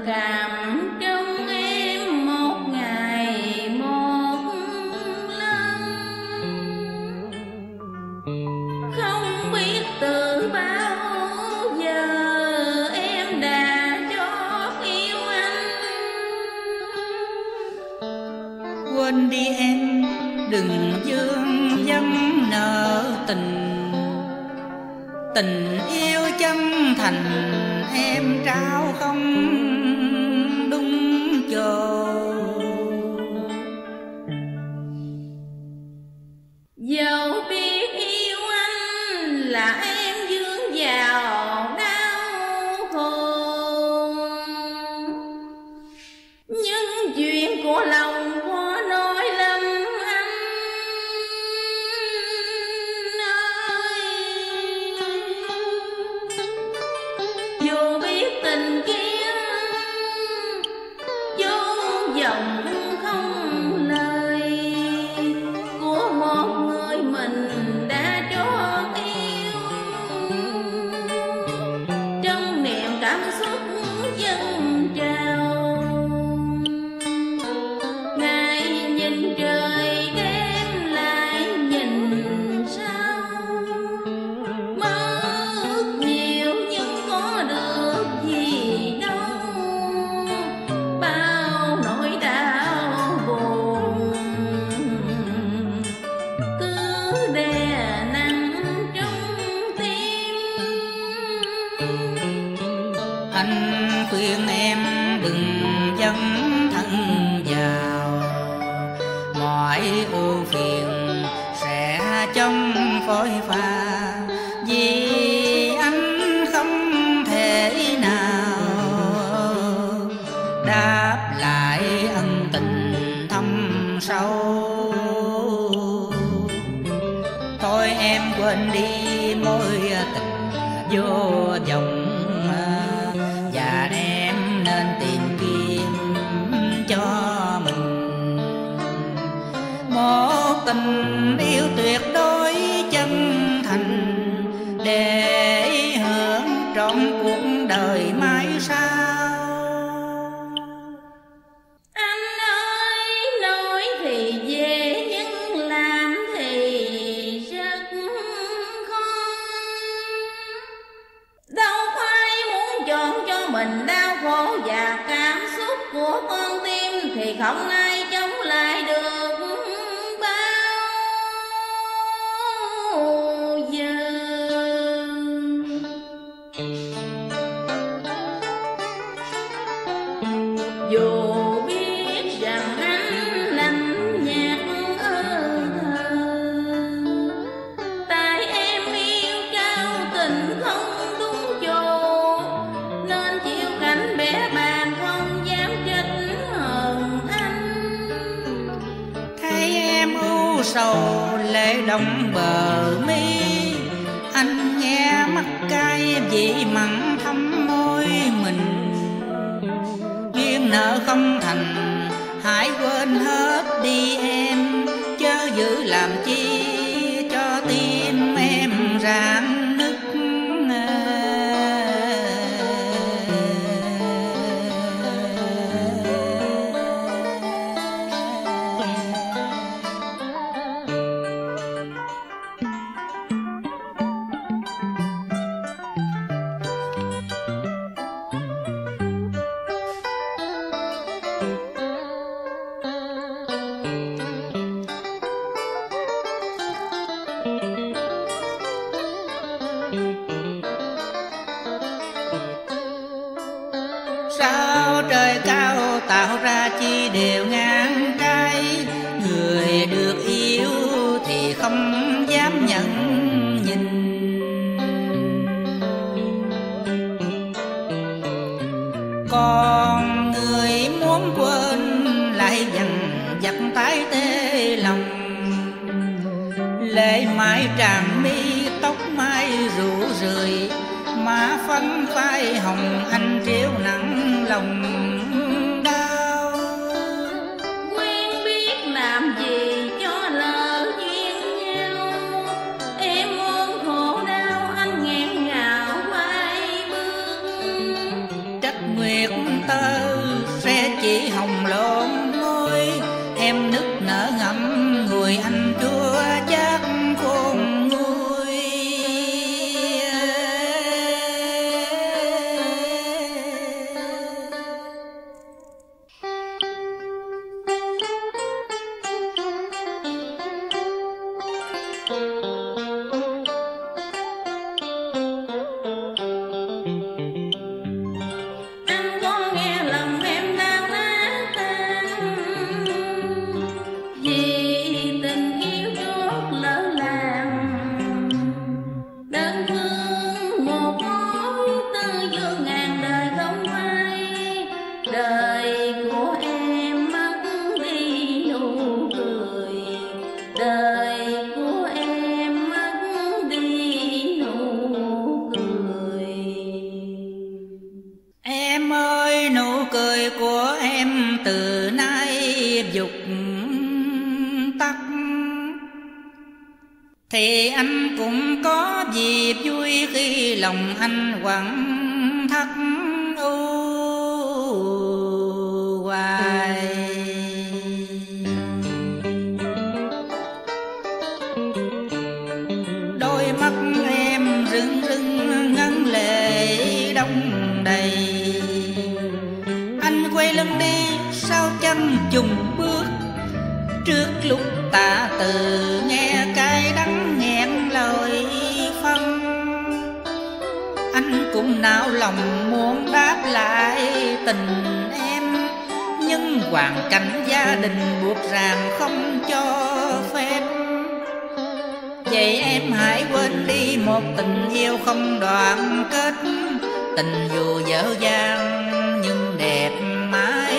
cảm trong em một ngày một lần. Không biết từ bao giờ em đã chót yêu anh. Quên đi em, đừng dương dâm nợ tình. Tình yêu chân thành em trao không đúng chỗ. Dẫu biết yêu anh là em vướng vào đau khổ, nhưng chuyện của lòng khó nói lắm anh ơi. Dù biết tình kia vô vọng không lời của một người mình đã trót yêu, trong niềm cảm xúc dâng trào. Ngày nhìn trời đêm lại nhìn sao, mơ ước nhiều nhưng có được gì đâu. Bao nỗi đau buồn cứ đè nặng trong tim. Anh khuyên em đừng dấn thân vào, mọi ưu phiền sẽ trong phôi pha. Vì anh không thể nào đáp lại ân tình thâm sâu. Thôi em quên đi mối tình vô vọng, và em nên tìm kiếm cho mình một tình yêu tuyệt đối chân thành, để hưởng trọn cuộc đời mai sau. Anh ơi, nói thì dễ nhưng làm thì rất khó. Đâu phải muốn chọn cho mình đau khổ và cảm xúc của con tim thì không ai chống lại được bao giờ. Dù biết rằng anh lạnh nhạt thờ, tại em yêu trao tình không đúng chỗ, nên chịu cảnh bẽ bàng không dám trách hờn anh. Thấy em u sầu lệ đọng bờ mi, anh nghe mắt cay vị mặn thắm môi mình. Duyên nợ không thành hãy quên hết đi em, chớ giữ làm chi cho tim em rạn nứt. Sao trời cao tạo ra chi đều ngang trái, người được yêu thì không dám nhận nhìn. Còn người muốn quên lại dằn vặt tái tê lòng, lệ mãi tràn mi tóc mai rủ rượi, má phấn phai hồng anh triêu nặng lòng đau. Quen biết làm gì cho lỡ duyên nhau, em ôm khổ đau anh nghẹn ngào vai bước. Trách nguyệt tơ thì anh cũng có dịp vui khi lòng anh quặn thắt hoài. Đôi mắt em rưng rưng ngấn lệ đong đầy. Anh quay lưng đi sao chân chùng bước, trước lúc tạ từ nghe cay đắng nghẹn lời phân. Anh cũng nao lòng muốn đáp lại tình em, nhưng hoàn cảnh gia đình buộc ràng không cho phép. Vậy em hãy quên đi một tình yêu không đoạn kết, tình dù dở dang nhưng đẹp mãi.